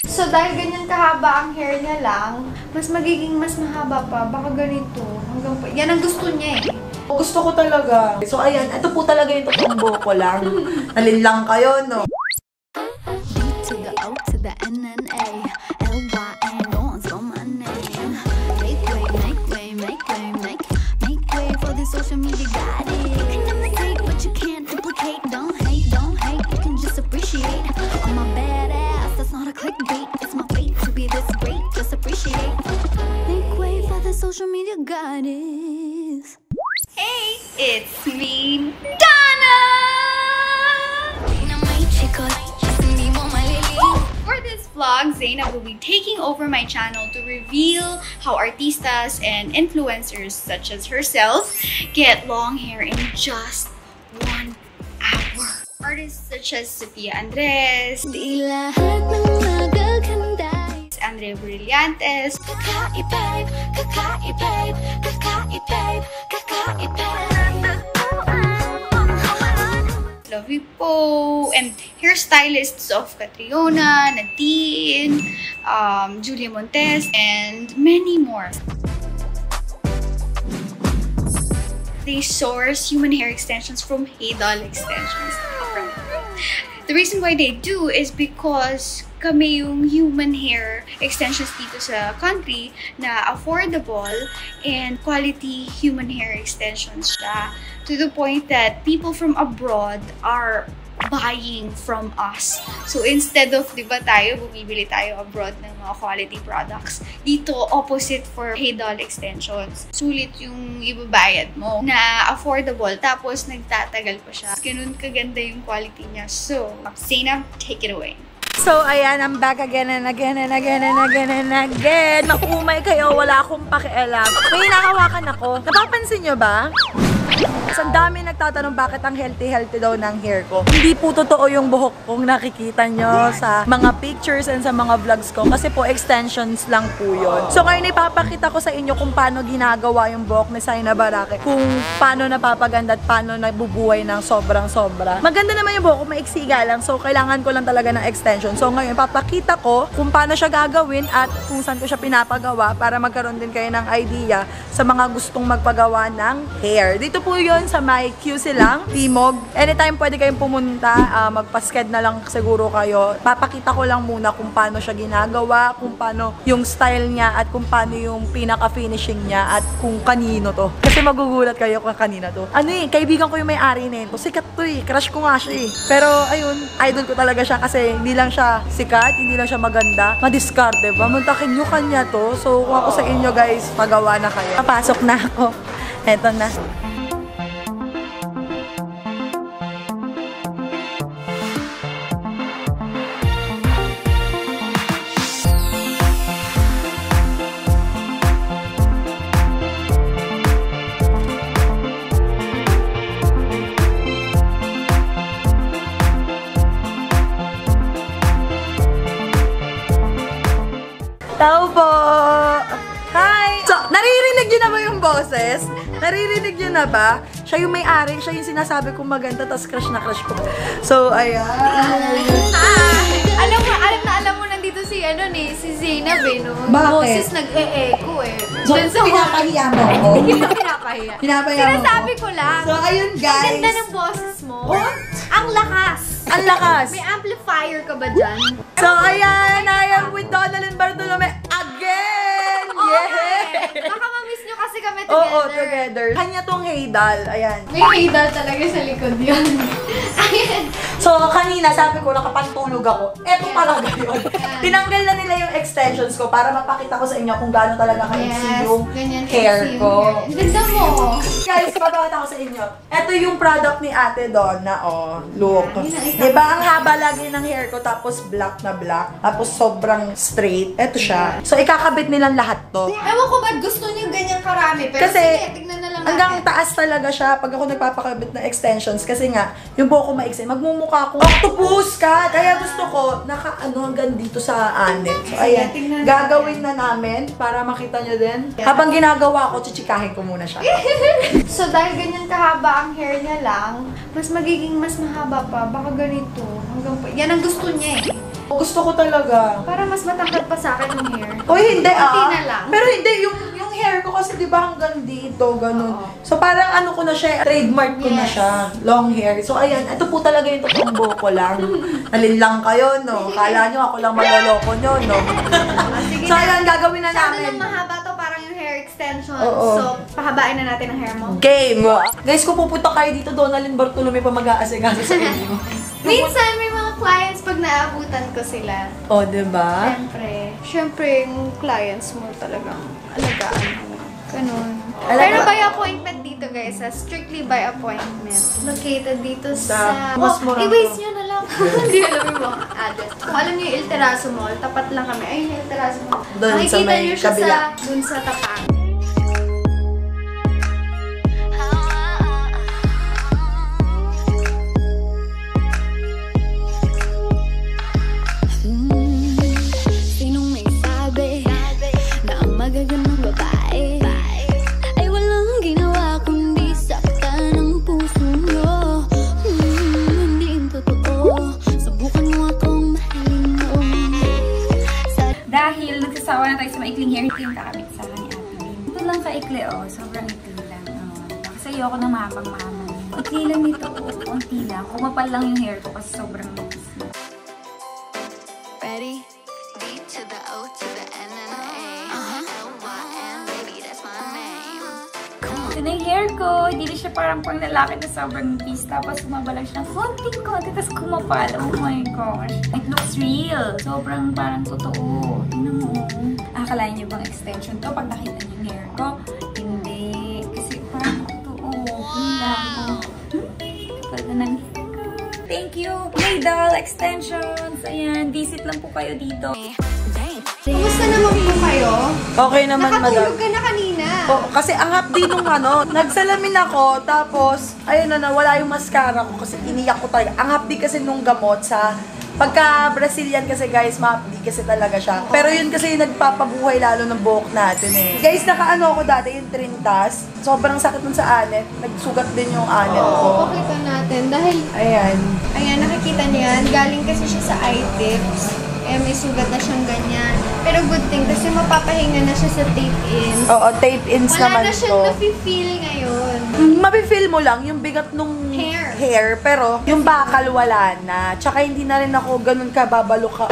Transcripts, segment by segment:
So, dahil ganyan kahaba ang hair niya lang, mas magiging mas mahaba pa. Baka ganito. Hanggang pa. Yan ang gusto niya eh. Gusto ko talaga. So, ayan. Ito po talaga yung totoong buhok ko lang. Nalinlang kayo, no? To the O to the NNA, LYN, don't spell my name. Make way, make way, make way, make way for the social media got it. You can imitate, but you can't duplicate. Don't hate, you can just appreciate. I'm a badass, that's not a clickbait. It's my fate to be this great, just appreciate. Make way for the social media goddess. Hey, it's me, Donna! For this vlog, Zainab will be taking over my channel to reveal how artistas and influencers such as herself get long hair in just 1 hour. Artists such as Sofia Andres, Andrea Brillantes, Lovey Poe, and hairstylists of Catriona, Nadine, Julia Montes, and many more. They source human hair extensions from Haydol Extensions. The reason why they do is because kami yung human hair extensions dito sa country na affordable and quality human hair extensions siya. To the point that people from abroad are buying from us. So instead of, di ba tayo, bumibili tayo abroad ng mga quality products, dito opposite for Haydol Extensions. Sulit yung ibabayad mo na affordable, tapos nagtatagal pa siya. Ganun kaganda yung quality niya. So, Zainab, take it away. So, ayan, I'm back again and again and again and again and again. Nakumay kayo, wala akong pakialam. May hinahawakan ako. Napapansin nyo ba? Ang dami nagtatanong bakit ang healthy daw ng hair ko. Hindi po totoo yung buhok kong nakikita nyo sa mga pictures and sa mga vlogs ko. Kasi po extensions lang po yun. So ngayon ipapakita ko sa inyo kung paano ginagawa yung buhok ni Zainab Barake. Kung paano napapaganda at paano nabubuhay ng sobrang-sobra. Maganda naman yung buhok ko, maiksi lang. So kailangan ko lang talaga ng extension. So ngayon ipapakita ko kung paano siya gagawin at kung saan ko siya pinapagawa para magkaroon din kayo ng idea sa mga gustong magpagawa ng hair. Dito po yun sa may QC lang, Timog. Anytime pwede kayong pumunta, magpa-sked na lang siguro kayo. Papakita ko lang muna kung paano siya ginagawa, kung paano yung style niya at kung paano yung pinaka-finishing niya at kung kanino to. Kasi magugulat kayo kung kanina to. Ano eh, kaibigan ko yung may-ari nito. Sikat to eh, crush ko nga siya eh. Pero ayun, idol ko talaga siya kasi hindi lang siya sikat, hindi lang siya maganda, madiskarte ba? Muntakin nyo kanya to. So kung ako sa inyo guys, pagawa na kayo. Napasok na ako. Eto na. Tao po! Hi! So, naririnig nyo na ba yung boses? Naririnig nyo na ba? Siya yung may-ari, siya yung sinasabi kong maganda, tas crush na crush ko. So, ayan. Hi! Alam mo nandito si, si Zainab eh, no? Bakit? Boses nag-e-echo eh. So, pinapahiya mo ako? Hindi ko pinapahiya. Pinapahiya mo Sinasabi ko lang. So, ayun guys. Ang ganda ng boses mo. Oh? Ang lakas. Ang lakas. May amplifier ka ba dyan? So, ayan. I am with Donalyn Bartolome again! Yeah! Baka ma-miss nyo kasi kami together. Oo, together. Kanya tong Haydol. Ayan. May Haydol talaga sa likod yun. Ayan. So, kanina sabi ko, nakapantulog ako. Eto talaga yun. Tinanggal na nila yung extensions ko para mapakita ko sa inyo kung gaano talaga kaiksi yung hair ko. Ganda mo. Guys, papakita ko sa inyo. Ito yung product ni Ate Donna, oh. Look. Diba, ang haba lagi ng hair ko, tapos black na black. Tapos sobrang straight. Ito siya. So, ikakabit nilang lahat to. Ewan ko ba't gusto niyo ganyan karami. Pero Kasi, sige, tignan na lang natin. hanggang taas talaga siya pag ako nagpapakabit ng extensions. Kasi nga, yung buhok ko maiksi. Magmumukha akong octopus ka. Kaya gusto ko, hanggang dito sa anit. So, ayan. Gagawin na namin para makita nyo din. Habang ginagawa ko, chichikahin ko muna siya. So, dahil ganyan kahaba ang hair niya lang, mas magiging mas mahaba pa. Baka ganito. Hanggang pa. Yan ang gusto niya eh. Gusto ko talaga. Para mas matangkad pa sa akin yung hair. Uy, hindi Konti na lang. Pero hindi, yung hair ko kasi di ba hanggang dito, ganun. So parang ano ko na siya, trademark ko na siya. Long hair. So ayan, ito po talaga yung totoong buhok ko lang. Nalinlang kayo, no? Kala nyo ako lang maloloko nyo, no? So ayan, gagawin na namin. Sana lang mahaba to, parang yung hair extension. Oo. So, pahabain na natin ang hair mo. Game! Guys, kung pupunta kayo dito, Donalyn Bartolome pa mag-aasikaso sa inyo. Minsan may mga clients pag naabutan ko sila. O, diba? Siyempre, yung clients mo talagang alagaan mo. Ganun. Alam Pero mo- by appointment dito guys, strictly by appointment. Located dito sa... Mas Morato. i-base nyo na lang. Hindi alam yung mga address. Kung alam nyo yung El Terrazo Mall, tapat lang kami. Ayun yung El Terrazo Mall. Doon sa Makikita may nyo siya kabila. dun sa tapat. Sinong may sabi na ang magagandang babae ay walang ginawa kundi saktan ang puso nyo? Hindi yung totoo. Subukan mo akong mahalin noon. Dahil nagsasawa na tayo sa maikling hair, ito yung kakabit sa akin ni Ate Lynn. Ito lang kaikli, oh. Sobrang ikli lang. Kasi ayoko na mapang-maman. Ikli lang nito, oh. Konti lang. Kumapal lang yung hair ko kasi sobrang nipis na. Ready? D to the O to the N and the A. L-Y-N, baby, that's my name. Ito na yung hair ko. Hindi na siya parang pang lalaki na sobrang nipis. Tapos kumaba lang siya ng konting-konti. Tapos kumapal. Oh my gosh. It looks real. Sobrang parang totoo. Tingnan mo. Akalain niyo bang extension to pag nakita niyo yung hair ko? Hindi. Kasi parang totoo. Tingnan mo. Kapal na ng hair ko. Thank you, Maydal Extensions. Ayan, visit lang po kayo dito. Kumusta naman po kayo? Okay naman, madam. Nakatulog ka na kanina. Oh, kasi ang hapdi nung nagsalamin ako, tapos, ayun na, nawala yung mascara ko kasi iniyak ko talaga. Ang hapdi kasi nung gamot sa, pagka-Brazilian kasi guys, mahapdi kasi talaga siya. Pero yun kasi yung nagpapabuhay lalo ng buhok natin eh. Guys, nakaano ako dati, yung trintas. Sobrang sakit nun sa anet. Nagsugat din yung anet ko. Pakita natin dahil Ayan. ayan, nakikita niyo yan. Galing kasi siya sa eye tips. Eh, may sugat na siyang ganyan. Pero good thing kasi mapapahinga na siya sa tape-ins. Oo, tape-ins Wala naman na siyang to. nafe-feel ngayon. Mapifeel mo lang yung bigat nung Hair. pero yung bakal wala na. Tsaka hindi na rin ako ganun kababalukak,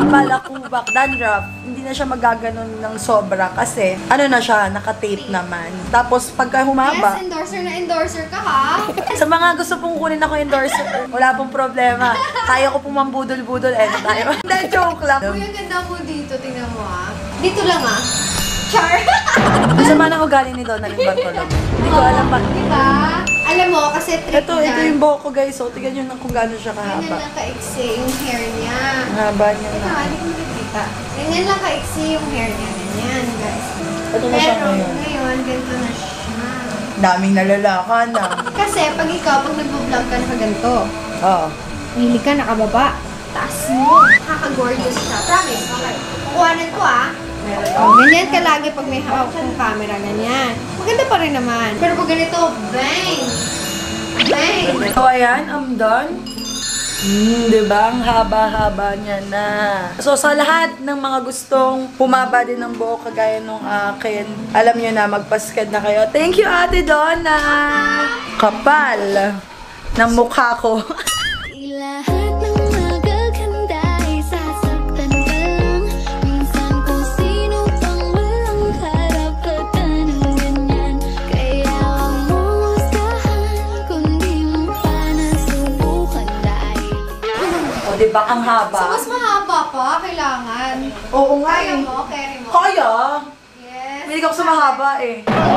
dandruff. Hindi na siya magaganon ng sobra kasi ano na siya, naka-tape naman. Tapos pagka humaba, Yes, endorser ka ha? sa mga gusto pong kunin ako endorser, wala pong problema. Kaya ko pong mambudol-budol anytime. Hindi, joke lang. Uy, ang ganda mo dito. Tingnan mo ha. Dito lang ha. Char! Masama ng ugali ni Donalyn Bartolome. Hindi ko alam ba. Diba? Alam mo, kasi trick Ito yung buhok ko guys. So, tignan nyo kung gaano siya Ganyan kahaba. lang kaiksi yung hair niya. Ang haba niya na. Hindi ko makikita. Ganyan lang kaiksi yung hair niya. Ganyan, guys. Ito na siya Pero ngayon. ngayon, ganito na siya. Daming nalalakan na. Kasi pag ikaw, pag nag-vlog ka na ganito, Oo. mahilig ka nakababa, taas mo. Nakaka-gorgeous siya. Promise, okay. Kukuhanan ko ah. Oh, ganyan ka lagi pag may hawak kong camera, ganyan. Maganda pa rin naman. Pero pag ganito, bang! Bang! So, ayan, I'm done. Diba? Ang haba-haba niya na. So, sa lahat ng mga gustong pumaba din ng buhok kagaya nung akin, alam niyo na, magpaskad na kayo. Thank you, Ate Donna! Kapal ng mukha ko. Lahat ng magaganda ay sasaktan ka lang. Minsan kung sino pang walang karapatan ng ganyan. Kaya huwag mong hustahan kundi mo pa nasubukan dahil O, diba? Ang So, haba. mas mahaba pa, kailangan. Oo nga Kaya eh. mo, carry mo. Kaya? Yes. Hindi ako sa mahaba eh.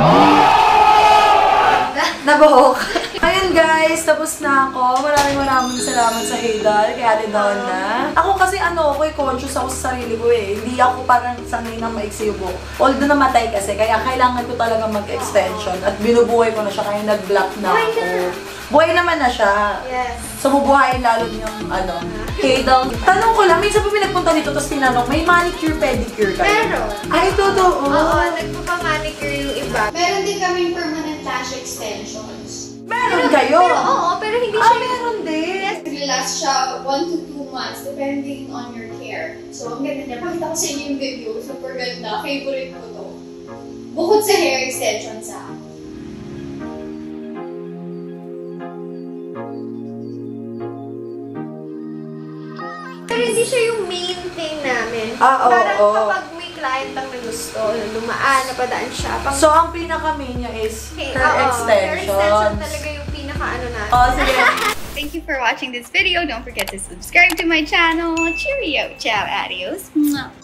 Nabuhok. Ayun guys, tapos na ako. Maraming salamat sa Haydal, kay Ate Donna. Ako kasi conscious ako sa sarili ko eh. Hindi ako parang sanay na maiksi yung buhok. Although namatay kasi, kaya kailangan ko talaga mag-extension. At binubuhay ko na siya, kaya nag-block na ako. Buhay naman na siya. Yes. So, bubuhayin lalo yung Haydal. Tanong ko lang, minsan pa pinagpunta dito, tapos tinanong, may manicure, pedicure kayo? Meron. Ay, totoo. Oo, nagpapamanicure yung iba. Meron din kaming permanent lash extensions. Meron kayo? Pero oo, pero hindi Ah, siya meron din. Nag-last siya 1 to 2 months. months, depending on your care. So, ang ganda niya. Pakita ko sa inyo yung video. Super ganda. Favorite ko to. Bukod sa hair extensions, Pero hindi siya yung main thing namin. Oo, Parang oo. kapag may client ang gusto, lumaan, napadaan siya. Pag So, ang pinaka-main niya is hair hair extension extensions. talaga yung pinaka-ano natin. Oh, sige. Thank you for watching this video. Don't forget to subscribe to my channel. Cheerio. Ciao. Adios. Mwah.